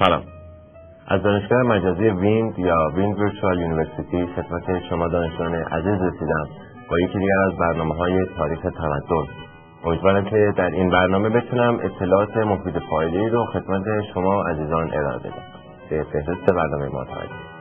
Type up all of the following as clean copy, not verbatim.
سلام. از دانشگاه مجازی ویند یا ویند ویرچوال یونیورسیتی خدمت شما دانشجویان عزیز رسیدم با یکی دیگر از برنامه‌های تاریخ تمدن. امیدوارم که در این برنامه بتونم اطلاعات مفید فایده‌ای رو خدمت شما عزیزان ارائه بدم. به فهرست برنامه ما توجه.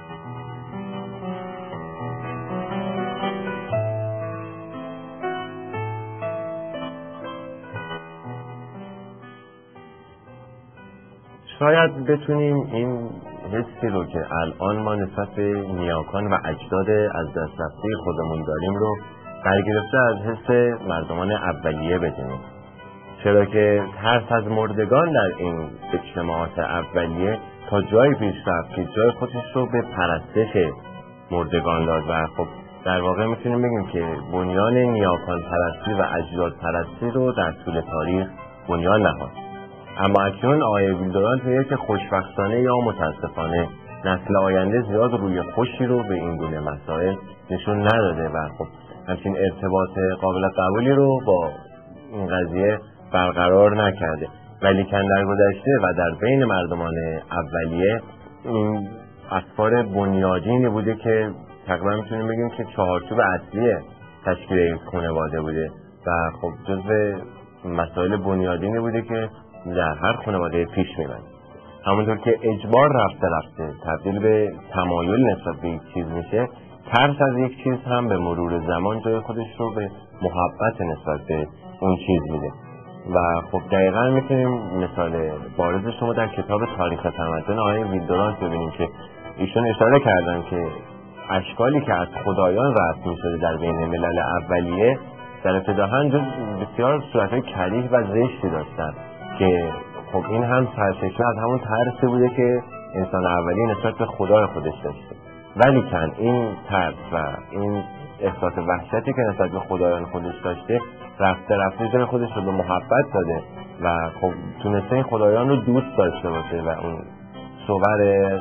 شاید بتونیم این حسی رو که الان ما نسبت به نیاکان و اجداد از دست رفته خودمون داریم رو برگرفته از حس مردمان اولیه بدونیم، چرا که ترس از مردگان در این اجتماعات اولیه تا جایی پیش رفت که جای خودش رو به پرستش مردگان داد و خب در واقع میتونیم بگیم که بنیان نیاکان پرستی و اجداد پرستی رو در طول تاریخ بنیان نهاد. اما اکنون آقای ویلدوران تویه که خوشبختانه یا متاسفانه نسل آینده زیاد روی خوشی رو به این گونه مسائل نشون نداده و خب همچین ارتباط قابل قبولی رو با این قضیه برقرار نکرده. ولی که در گذشته و در بین مردمان اولیه این اسفار بنیادینی بوده که تقریبا میتونیم بگیم که چهارچوب اصلی تشکیل خانواده بوده و خب جزو مسائل بنیادینی بوده که در هر خانواده پیش میبرد. همونطور که اجبار رفته تبدیل به تمایل نسبت به یک چیز میشه، ترس از یک چیز هم به مرور زمان جای خودش رو به محبت نسبت به اون چیز میده و خب دقیقا میتونیم مثال بارز شما در کتاب تاریخ تمدن آقای ویلدوران ببینیم که ایشون اشاره کردن که اشکالی که از خدایان رسم میشده در بین ملل اولیه در ابتداها بسیار صورتهای کریه و زشتی داشتن که خب این هم سرچشمه از همون ترسی بوده که انسان اولی نسبت به خدای خودش داشته. ولی کن این ترس و این احساس وحشتی که نسبت به خدایان خودش داشته رفته جای خودش رو به محبت داده و خب تونسته این خدایان رو دوست داشته باشه و اون صور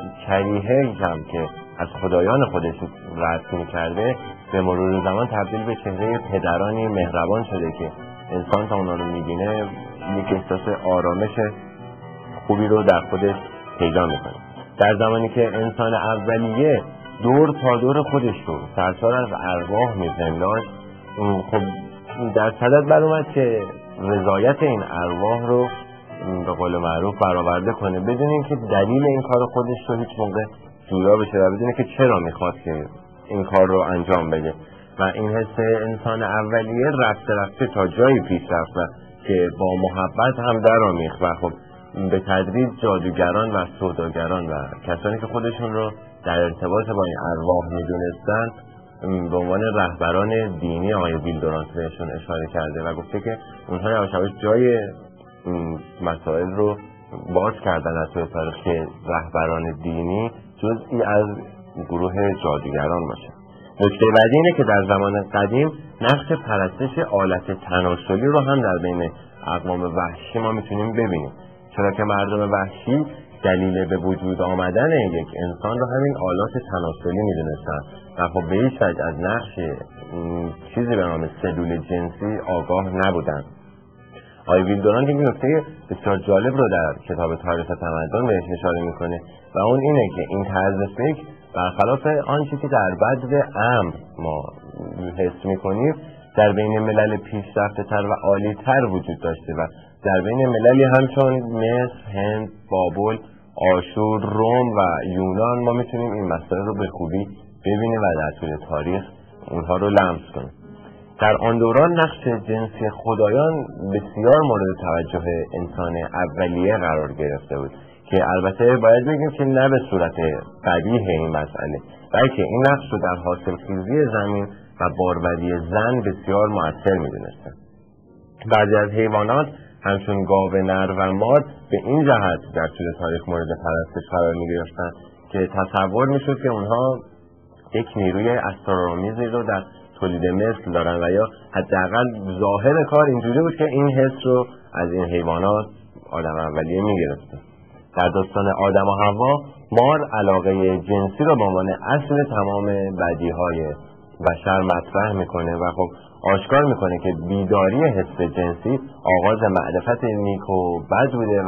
کریهی هم که از خدایان خودش رد کرده به مرور زمان تبدیل به چهره پدرانی مهربان شده که انسان تا اونا رو میبینه یک احساس آرامش خوبی رو در خودش پیدا میکنه. در زمانی که انسان اولیه دور تا دور خودش رو سرشار از ارواح میپنداشت، خب در صدد بر اومد که رضایت این ارواح رو به قول معروف برآورده کنه بدون اینکه دلیل این کار خودش رو هیچ موقع جویا بشه و بدونه که چرا میخواد که این کار رو انجام بده. و این حس انسان اولیه رفته تا جایی پیش رفت که با محبت هم درآمیخت و خب به تدریج جادوگران و سوداگران و کسانی که خودشون رو در ارتباط با این ارواح میدونستن به عنوان رهبران دینی آقای ویلدوران بهشون اشاره کرده و گفته که اونها یواش یواش جای مسائل رو باز کردن از طور تاریخ که رهبران دینی جزئی از گروه جادوگران باشه. نکته بعدی اینه که در زمان قدیم نقش پرستش آلت تناسلی رو هم در بین اقوام وحشی ما میتونیم ببینیم، چرا که مردم وحشی دلیل به وجود آمدن یک انسان رو همین آلات تناسلی میدونستن و خب به هیچ وجه از نقش چیزی به نام سلول جنسی آگاه نبودن. آقای ویلدوران یک نکته بسیار جالب رو در کتاب تاریخ تمدن بهش اشاره میکنه و اون اینه که این طرز فکر برخلاف آنچه که در بدو امر ما حس میکنیم در بین ملل پیشرفته تر و عالی تر وجود داشته و در بین مللی همچون مصر، هند، بابل، آشور، روم و یونان ما میتونیم این مسائل رو به خوبی ببینیم و در طول تاریخ اونها رو لمس کنیم. در آن دوران نقش جنسی خدایان بسیار مورد توجه انسان اولیه قرار گرفته بود که البته باید بگیم که نه به صورت قبیح این مسئله، بلکه این نقش رو در حاصلخیزی زمین و باروری زن بسیار مؤثر می‌دونستن. بعضی از حیوانات همچون گاو نر و مار به این جهت در طول تاریخ مورد پرستش قرار می‌گرفتن که تصور می‌شد که اونها یک نیروی اسرارآمیزی رو در تولید مثل دارن و یا حداقل ظاهر کار اینجوری بود که این حس رو از این حیوانات آدم اولیه می‌گرفته. در داستان آدم و حوا مار علاقه جنسی رو به عنوان اصل تمام بدیهای بشر مطرح میکنه و خب آشکار میکنه که بیداری حس جنسی آغاز معرفت نیک و بد بوده و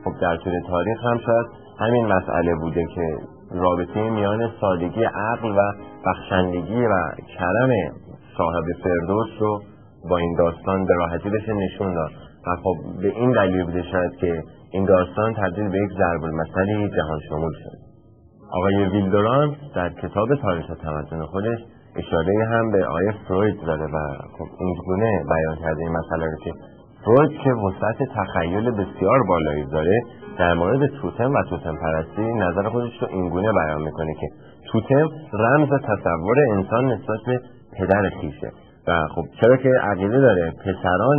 خب در طول تاریخ هم شاید همین مسئله بوده که رابطه میان سادگی عقل و بخشندگی و کرم صاحب فردوس رو با این داستان به راحتی بشه نشون داد و خب به این دلیل بوده شاید که این داستان تبدیل به یک ضرب المثل جهان شمول شد. آقای ویلدورانت در کتاب تاریخ تمدن خودش اشاره هم به آقای فروید داره و خب اینگونه بیان کرده این مسئله رو که فروید که وسعت تخیل بسیار بالایی داره در مورد توتم و توتم پرستی نظر خودش رو اینگونه بیان میکنه که توتم رمز تصور انسان نسبت به پدر خویشه و خب چرا که عقیده داره پسران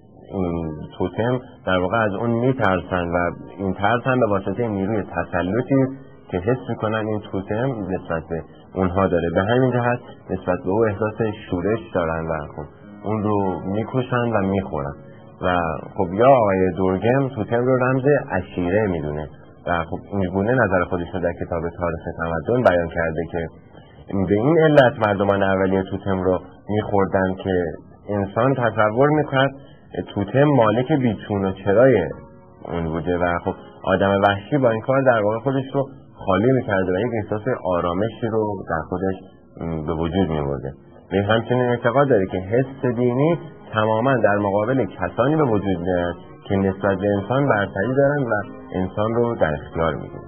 این توتم در واقع از اون میترسن و این ترس هم به واسطه نیروی تسلطی که حس میکنن این توتم نسبت به اونها داره. به همین جهت نسبت به او احساس شورش دارن و خب اون رو میکشن و میخورن و خب یا آقای دورگم توتم رو رمز عشیره میدونه و خب اینگونه نظر خودش رو در کتاب تاریخ تمدن بیان کرده که به این علت مردمان اولیه توتم رو میخوردن که انسان تصور میکرد توتم مالک بیچون و چرای اون بوده و خب آدم وحشی با این کار در واقع خودش رو خالی میکرده و یک احساس آرامشی رو در خودش به وجود میورده. به همچنین اعتقاد داره که حس دینی تماما در مقابل کسانی به وجود میاد که نسبت به انسان برتری دارن و انسان رو در اختیار میگیرن.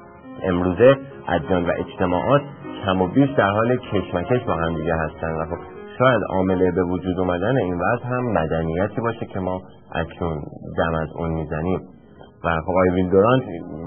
امروزه ادیان و اجتماعات کم و بیش در حال کشمکش با هم دیگه هستن و خب شاید عامل به وجود اومدن این وضع هم مدنیتی باشه که ما اکنون دم از اون میزنیم و خب آقای ویلدورانت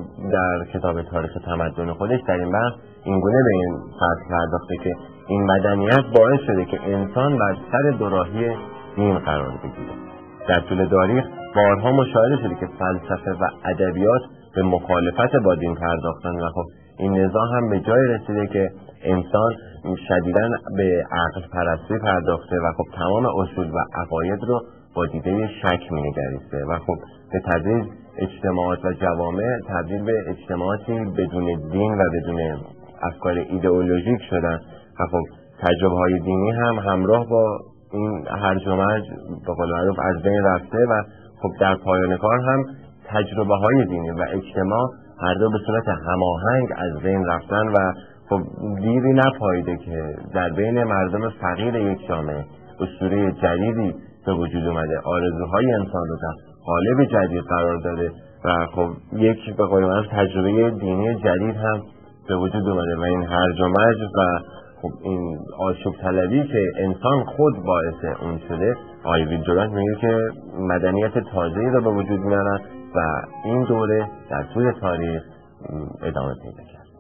در کتاب تاریخ تمدن خودش در این بحث اینگونه به این فرض پرداخته که این مدنیت باعث شده که انسان بر سر دوراهی دین قرار بگیره. در طول تاریخ بارها مشاهده شده که فلسفه و ادبیات به مخالفت با دین پرداختن و خب این نزاع هم به جای رسیده که انسان شدیداً به عقل پرستی پرداخته و خب تمام اصول و عقاید رو با دیده شک می‌نگریسته و خب به تدریج اجتماعات و جوامع تبدیل به اجتماعاتی بدون دین و بدون افکار ایدئولوژیک شدن و خب تجربه‌های دینی هم همراه با این هرج و مرج به قول معروف از بین رفته و خب در پایان کار هم تجربه‌های دینی و اجتماع هر دو به صورت هماهنگ از بین رفتن و خب دیری نپاییده که در بین مردم فقیر یک جامعه اسطوره جدیدی به وجود اومده، آرزوهای انسان رو در قالب جدید قرار داده و خب یک به قول معروف تجربه دینی جدید هم به وجود اومده و این هرج و مرج و خب این آشوب طلبی که انسان خود باعث اون شده، آقای ویلدورانت میگه که مدنیت تازه‌ای رو به وجود میارن و این دوره در طول تاریخ ادامه پیدا کرد.